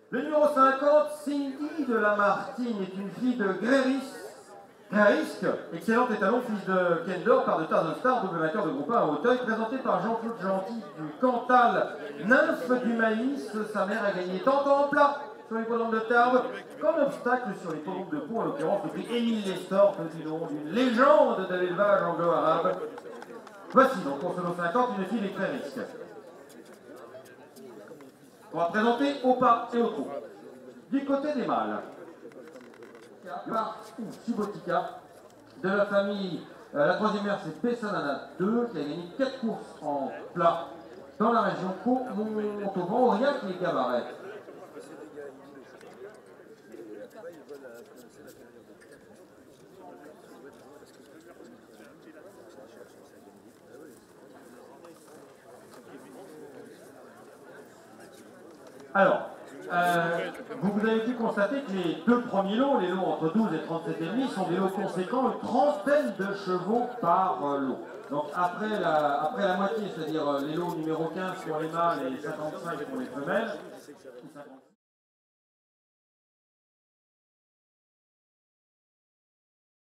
Le numéro 50, Cindy de la Martine, est une fille de Grérisque, excellent étalon, fils de Kendor, par de Tarzan Star, double vainqueur de groupe 1 à Hauteuil, présenté par Jean-Claude Gentil du Cantal, nymphe du maïs. Sa mère a gagné tant en plat sur les l'hippodrome de Tarbes qu'en obstacle sur les l'hippodrome de Pau, en l'occurrence le prix Émile Lestor, petit nom d'une légende de l'élevage anglo-arabe. Voici donc pour ce lot 50 une fille des Grérisques. On va présenter au pas et au trot. Du côté des mâles, Subotica, de la famille, la troisième mère c'est Pessanana 2, qui a gagné 4 courses en plat dans la région Pau-Montauban, Aurillac et Gabaret. Alors, vous avez pu constater que les deux premiers lots, les lots entre 12 et 37,5, sont des lots conséquents, une trentaine de chevaux par lot. Donc après la moitié, c'est-à-dire les lots numéro 15 pour les mâles et 55 pour les femelles,